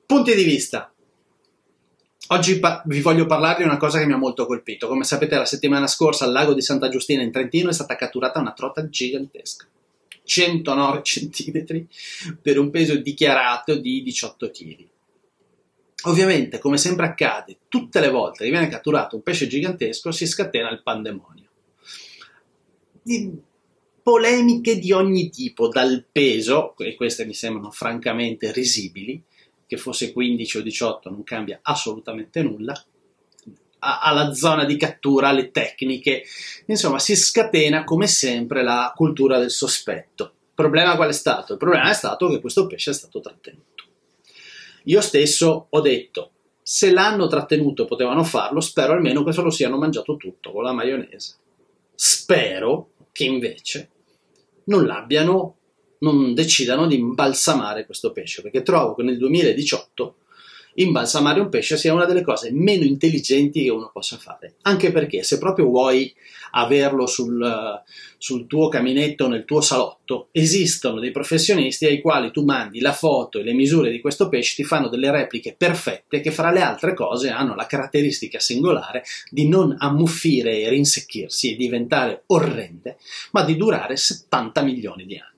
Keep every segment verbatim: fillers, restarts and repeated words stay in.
Punti di vista. Oggi vi voglio parlare di una cosa che mi ha molto colpito. Come sapete, la settimana scorsa al lago di Santa Giustina in Trentino è stata catturata una trota gigantesca, centonove centimetri per un peso dichiarato di diciotto chili. Ovviamente, come sempre accade, tutte le volte che viene catturato un pesce gigantesco si scatena il pandemonio. Di polemiche di ogni tipo, dal peso, e queste mi sembrano francamente risibili, che fosse quindici o diciotto non cambia assolutamente nulla, alla zona di cattura, alle tecniche, insomma si scatena come sempre la cultura del sospetto. Il problema qual è stato? Il problema è stato che questo pesce è stato trattenuto. Io stesso ho detto, se l'hanno trattenuto e potevano farlo, spero almeno che se lo siano mangiato tutto con la maionese. Spero che invece non l'abbiano non decidano di imbalsamare questo pesce, perché trovo che nel duemiladiciotto imbalsamare un pesce sia una delle cose meno intelligenti che uno possa fare, anche perché se proprio vuoi averlo sul, sul tuo caminetto, nel tuo salotto, esistono dei professionisti ai quali tu mandi la foto e le misure di questo pesce, ti fanno delle repliche perfette che fra le altre cose hanno la caratteristica singolare di non ammuffire e rinsecchirsi e diventare orrende, ma di durare settanta milioni di anni.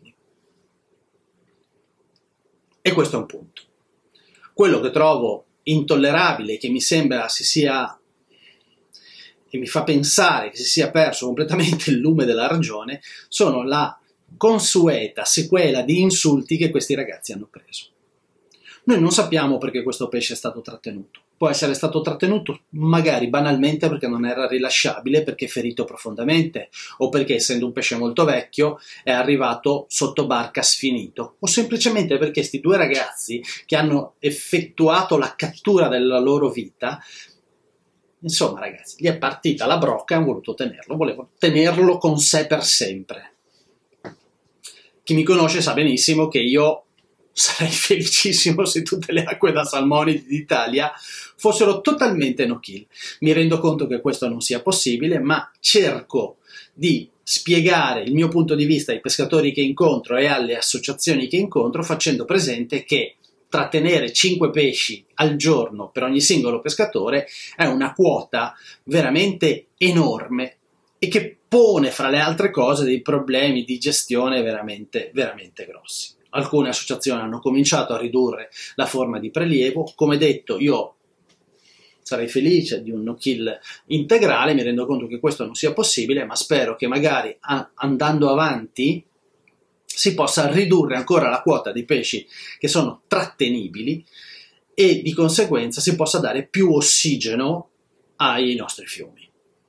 E questo è un punto. Quello che trovo intollerabile, che mi sembra si sia, che mi fa pensare che si sia perso completamente il lume della ragione, sono la consueta sequela di insulti che questi ragazzi hanno preso. Noi non sappiamo perché questo pesce è stato trattenuto. Può essere stato trattenuto magari banalmente perché non era rilasciabile, perché è ferito profondamente, o perché essendo un pesce molto vecchio è arrivato sotto barca sfinito, o semplicemente perché questi due ragazzi che hanno effettuato la cattura della loro vita, insomma ragazzi, gli è partita la brocca e hanno voluto tenerlo, volevano tenerlo con sé per sempre. Chi mi conosce sa benissimo che io sarei felicissimo se tutte le acque da salmonidi d'Italia fossero totalmente no kill. Mi rendo conto che questo non sia possibile, ma cerco di spiegare il mio punto di vista ai pescatori che incontro e alle associazioni che incontro, facendo presente che trattenere cinque pesci al giorno per ogni singolo pescatore è una quota veramente enorme e che pone, fra le altre cose, dei problemi di gestione veramente, veramente grossi. Alcune associazioni hanno cominciato a ridurre la forma di prelievo. Come detto, io sarei felice di un no-kill integrale, mi rendo conto che questo non sia possibile, ma spero che magari a, andando avanti si possa ridurre ancora la quota di pesci che sono trattenibili e di conseguenza si possa dare più ossigeno ai nostri fiumi.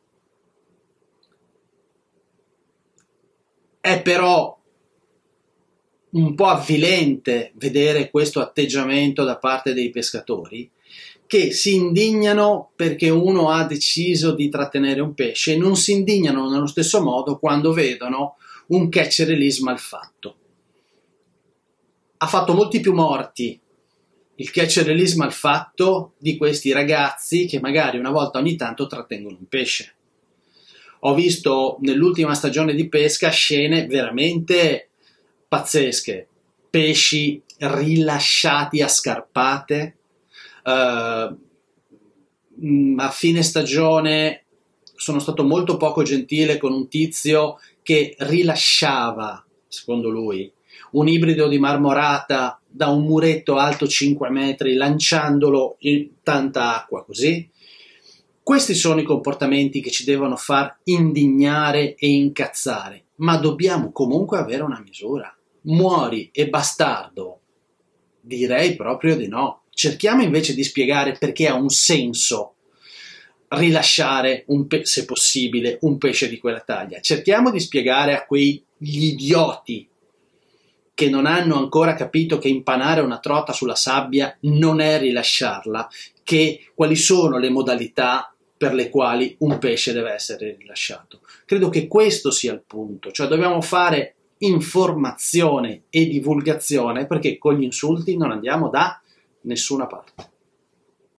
È però un po' avvilente vedere questo atteggiamento da parte dei pescatori che si indignano perché uno ha deciso di trattenere un pesce e non si indignano nello stesso modo quando vedono un catch and release mal fatto. Ha fatto molti più morti il catch and release mal fatto di questi ragazzi che magari una volta ogni tanto trattengono un pesce. Ho visto nell'ultima stagione di pesca scene veramente pazzesche, pesci rilasciati a scarpate, uh, a fine stagione sono stato molto poco gentile con un tizio che rilasciava, secondo lui, un ibrido di marmorata da un muretto alto cinque metri lanciandolo in tanta acqua così. Questi sono i comportamenti che ci devono far indignare e incazzare, ma dobbiamo comunque avere una misura. Muori e bastardo? Direi proprio di no. Cerchiamo invece di spiegare perché ha un senso rilasciare, un pe- se possibile, un pesce di quella taglia. Cerchiamo di spiegare a quegli idioti che non hanno ancora capito che impanare una trota sulla sabbia non è rilasciarla, che quali sono le modalità per le quali un pesce deve essere rilasciato. Credo che questo sia il punto, cioè dobbiamo fare informazione e divulgazione perché con gli insulti non andiamo da nessuna parte.